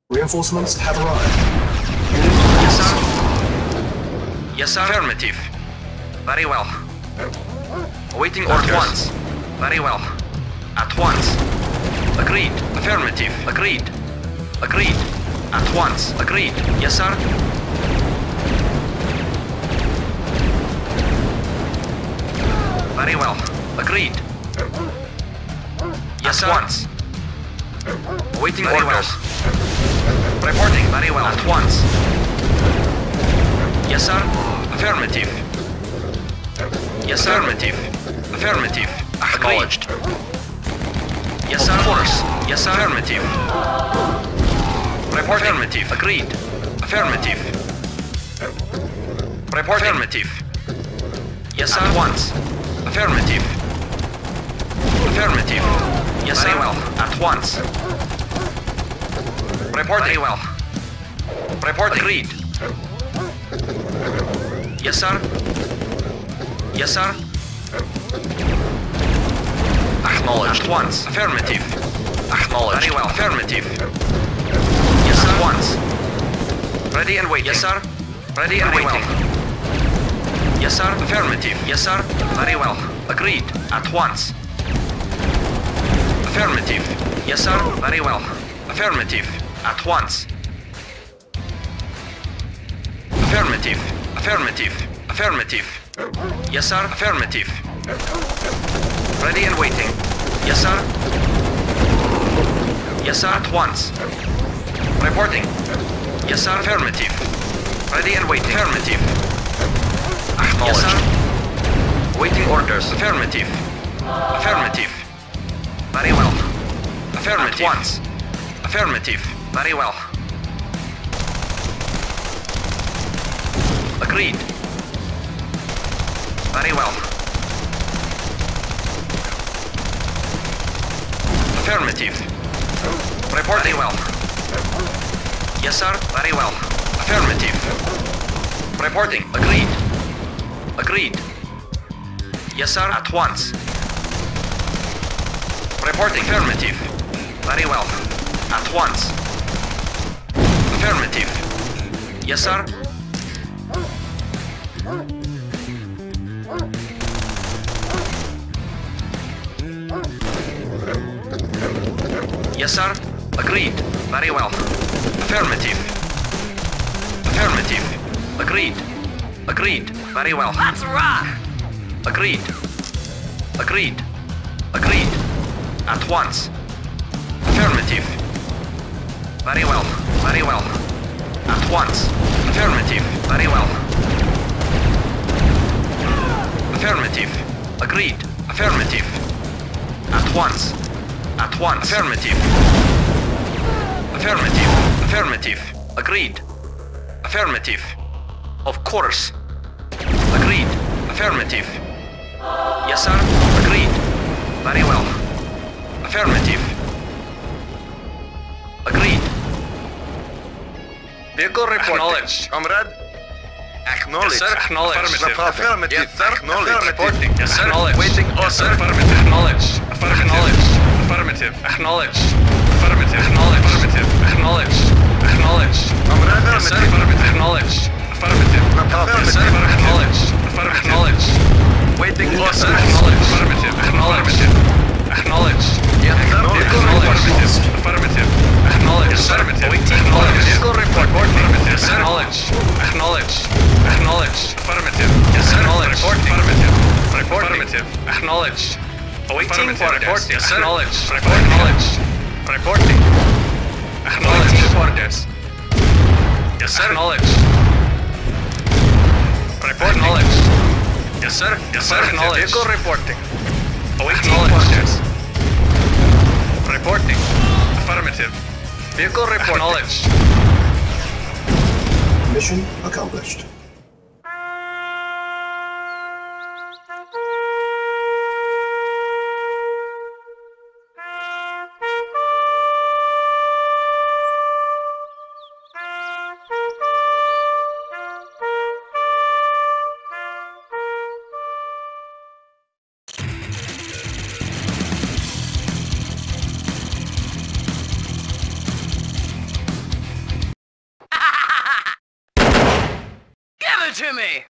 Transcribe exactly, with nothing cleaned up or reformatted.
Reinforcements have arrived. Yes, sir. Yes, sir. Affirmative. Very well. Awaiting orders. At once. Very well. At once. Agreed. Affirmative. Agreed. Agreed. At once. Agreed. Yes, sir. Very well. Agreed. Yes, sir. At once. Awaiting very orders. Well. Reporting. Very well. At once. Yes, sir. Affirmative. Yes, sir. Affirmative. Affirmative. Acknowledged. Yes, sir. Of course. Yes, sir. Affirmative. Report. Affirmative. Agreed. Affirmative. Report. Affirmative. Yes, sir. At once. Affirmative. Affirmative. Yes, very well. At once. Report. Very well. Report. Agreed. Yes, sir. Yes, sir. Acknowledged. At once. Affirmative. Acknowledged. Very well. Affirmative. Yes, sir. At once. Ready and waiting. Yes, sir. Ready and waiting. Yes, sir. Affirmative. Yes, sir. Very well. Agreed. At once. Affirmative. Yes, sir. Very well. Affirmative. At once. Affirmative. Affirmative. Affirmative. Yes, sir. Affirmative. Ready and waiting. Yes, sir. Yes, sir. At once. Reporting. Yes, sir. Affirmative. Ready and waiting. Affirmative. Acknowledged. Yes, sir. Waiting orders. Affirmative. Affirmative. Very well. Affirmative. At once. Affirmative. Very well. Agreed. Very well. Affirmative. Reporting well. Yes, sir. Very well. Affirmative. Reporting. Agreed. Agreed. Yes, sir. At once. Reporting. Affirmative. Very well. At once. Affirmative. Yes, sir. Yes, sir. Agreed. Very well. Affirmative. Affirmative. Agreed. Agreed. Very well. Let's rock! Agreed. Agreed. Agreed. At once. Affirmative. Very well. Very well. At once. Affirmative. Very well. Affirmative. Agreed. Affirmative. At once. At once. Affirmative. Affirmative. Affirmative. Agreed. Affirmative. Of course. Agreed. Affirmative. Yes, sir. Agreed. Very well. Affirmative. Agreed. Vehicle reporting. Acknowledged. Comrade. Acknowledged. Yes, sir. Acknowledged. Affirmative. Affirmative. Yes, sir. Acknowledged. Reporting. Yes, sir. Acknowledged. Waiting order. Yes, sir. Affirmative. Acknowledged. Acknowledged. Affirmative. Acknowledged. Affirmative. Acknowledged. Affirmative. Acknowledged. Acknowledged. Comrade. Yes, sir. Affirmative. Acknowledged. Affirmative. Yes, sir. Acknowledged. Affirmative. Acknowledged. Waiting Yes, order. sir. Acknowledged. Affirmative. Acknowledged. Acknowledged. Yes, sir. Acknowledged. Affirmative. Acknowledged. Yes, sir. Affirmative. Waiting Acknowledged. vehicle report. Affirmative. Yes, sir. Acknowledged. Acknowledged. Acknowledged. Affirmative. Yes, sir. Acknowledged. Affirmative. Affirmative. Acknowledged. Awaiting Affirmative. orders. Yes, sir. Acknowledged. Acknowledged. Reporting. Acknowledged. Awaiting orders. Yes, sir. Acknowledged. Report. Acknowledged. Yes, sir. Yes, sir. Acknowledged. Vehicle reporting. Awaiting Acknowledged. orders. Reporting. Affirmative. Vehicle reporting. Acknowledged. Mission accomplished. it to me!